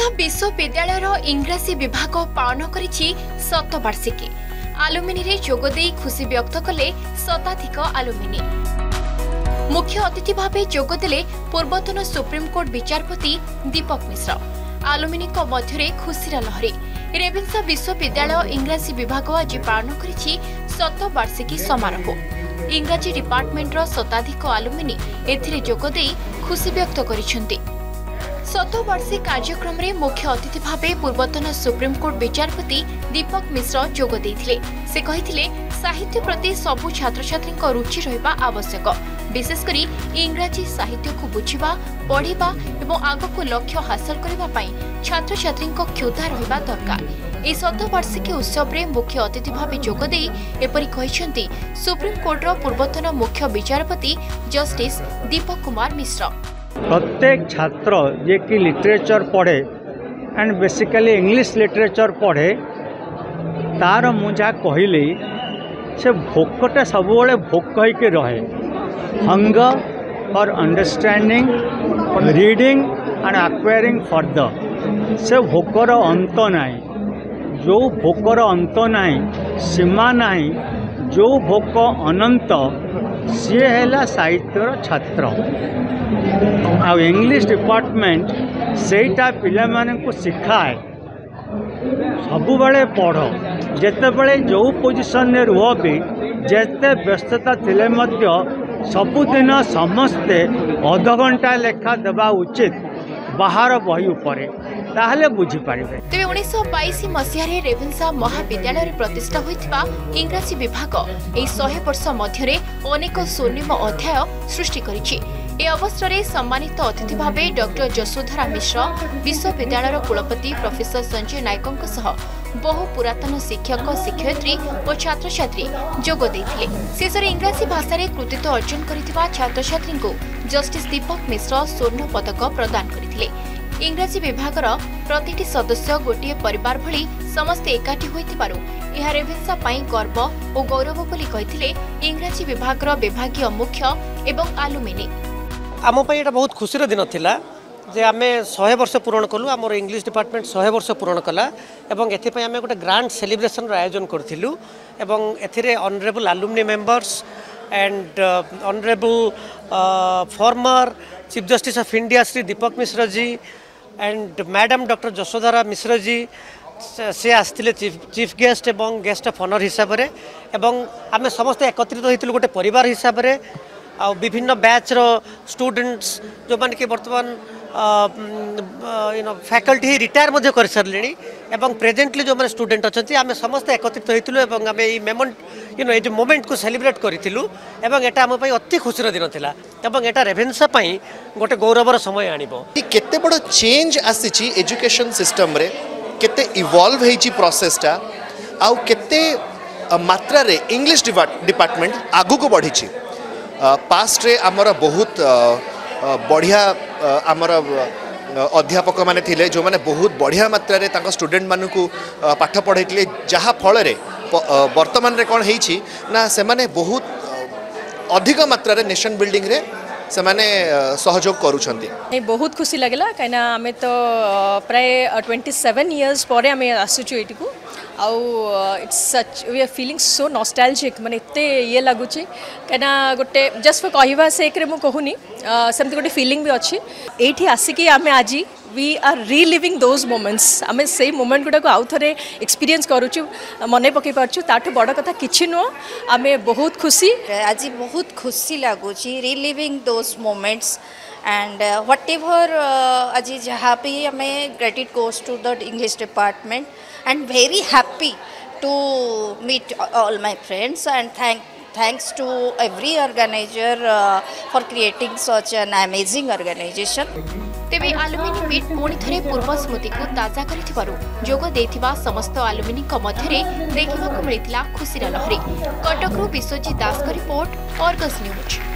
रेभेन्सा विश्वविद्यालय इंग्राजी विभाग पालन करिछि शतवार्षिकी। आलुमिनी रे जोगदे खुशी व्यक्त कले शताधिक आलुमिनी। मुख्य अतिथि भाव जोगदेले पूर्वतन सुप्रीमकोर्ट विचारपति दीपक मिश्र। आलुमिनी मध्य खुशीर लहरी। रेभेन्सा विश्वविद्यालय इंग्राजी विभाग आज पालन करिछि शतवार्षिकी समारोह। इंग्राजी डिपार्टमेंटर शताधिक आलुमिनी एथिरे जोगदे खुशी व्यक्त करिसेंति। शतवार्षिक कार्यक्रम में मुख्य अतिथि भाव पूर्वतन सुप्रीमकोर्ट विचारपति दीपक मिश्र जोग देइथिले। से कहिथिले साहित्य प्रति सबु छात्र छात्री रुचि रहिबा आवश्यक, विशेषकर इंग्राजी साहित्य को बुझिबा पढ़िबा एवं आगको लक्ष्य हासिल करबा पई छात्र छात्री क्षुधा रहिबा दरकार। ए शतवार्षिकी उत्सव में मुख्य अतिथि भाव जोग देई एपरि कहिसेंति सुप्रीमकोर्टर पूर्वतन मुख्य विचारपति जस्टिस दीपक कुमार मिश्र। प्रत्येक छात्र जे कि लिटरेचर पढ़े एंड बेसिकली इंग्लिश लिटरेचर पढ़े तार मुझा कहली से भोकटा सब भोक होके रहे। Hunger for understanding reading and acquiring further. से भोकर अंत नाई, जो भोकर अंत नाई सीमा नाई, जो भोक अनंत सी है साहित्यर छात्र। आ इंग्लिश डिपार्टमेंट सेटा पिला मानकु सिखाए सबु बड़े पढ़ जेते बड़े जो पोजिशन में रुह भी जेते व्यस्तता थिले मध्य सबुदिन समस्ते अध घंटा लेखा देवा उचित बाहर बही उपरे ताहले बुझी पारिबे। तेबे 1922 मसीह रेभेन्सा महाविद्यालय प्रतिष्ठा होइतिबा इंग्राजी विभाग एई 100 वर्ष मध्यरे अनेक स्वर्णिम अध्याय सृष्टि करिछि। ए अवसर में सम्मानित अतिथि भाव डॉक्टर जसोधरा मिश्र, विश्वविद्यालय कुलपति प्रोफेसर संजय नायकों सह बहु पुरातन शिक्षक शिक्षयित्री और छात्र छात्री जोग देइथिले। शेष इंग्राजी भाषा रे कृतित्व अर्जन करिथिबा छात्र छात्री को जस्टिस दीपक मिश्र स्वर्ण पदक प्रदान करथिले। इंग्राजी विभागर प्रतिटी सदस्य गोटे परिवार भली समस्ते एकाठी होइतिबारु यह रेभेन्सा पई गर्व और गौरव बोली कहिथिले इंग्राजी विभागर विभागीय मुख्य एवं आलुमिनी। आम ये बहुत खुशी दिन थिला जे आमे 100 वर्ष पूरण कलु। आमर इंग्लिश डिपार्टमेंट 100 वर्ष पूरण कला एवं एथिपई आमे गोटे ग्रांड सेलिब्रेशन आयोजन करथिलु एवं एथिरे honourable alumni members and honourable former chief justice of India Shri Deepak Mishra ji and madam doctor Jasodhara Mishra ji से आसते चीफ गेस्ट एवं गेस्ट ऑफ ऑनर हिसाब रे एवं आमे समस्त एकत्रित होइतिलु गोटे परिवार हिसाब रे। आ विभिन्न बैच रो स्टूडेंट्स जो मान के वर्तमान फैकल्टी रिटायर मध्य कर सारे एवं प्रेजेंटली जो मैंने स्टूडेंट अच्छा आम समस्त एकत्रित होइतिलु एवं आम ये मेमेंट ये जो मोमेंट को सेलिब्रेट करितिलु एवं एटा आम पई अति खुशीर दिन थिला एवं एटा रेभेन्सा पई गोटे गौरवर समय आनिबो। केते बड़ चेंज आसीची एजुकेशन सिस्टम रे, केते इवॉल्व हेची प्रोसेसटा आउ केते मात्रा रे इंग्लिश डिपार्टमेंट आगु को बढ़ीची। पास्ट रे आमर बहुत बढ़िया आमर अध्यापक माने थिले जो माने बहुत बढ़िया मात्रा रे तांको स्टूडेंट मानु को पाठ पढ़ाइले जहा फल रे वर्तमान रे कोन हेछि ना से माने बहुत अधिक मात्रा रे नेशन बिल्डिंग रे से माने सहयोग करूछंती। बहुत खुशी लागला काइना आमे तो प्राय 27 इयर्स परे आमे आसुछु एटी को आउ it's such we are feeling so nostalgic माने एते ये लागुची काइना गोटे जस्ट फॉर कहवा सेक रे मु कहूनी सेमती गोटे फीलिंग भी अच्छी एठी आसिकी आमे आजी we are reliving those moments. आम से मोमेंट गुड़ाक आउ थे एक्सपीरियंस करुचु मन पकई पार्छु ताठू बड़ कथा किछि नुह। आम बहुत खुशी आज बहुत खुशी लगुच reliving those moments and whatever आज जहाँ भी आम credit goes to the English department and very happy to meet all my friends and thanks to every organizer for creating such an amazing organization। तेबे आलुमिनी meet पुणी थरे पूर्व स्मृति को ताजा करिथिबारु जोग देथिबा समस्त आलुमिनी मध्य देखा मिलता खुशीर लहरी। कटकरू विश्वजीत दास का रिपोर्ट, अर्गस न्यूज।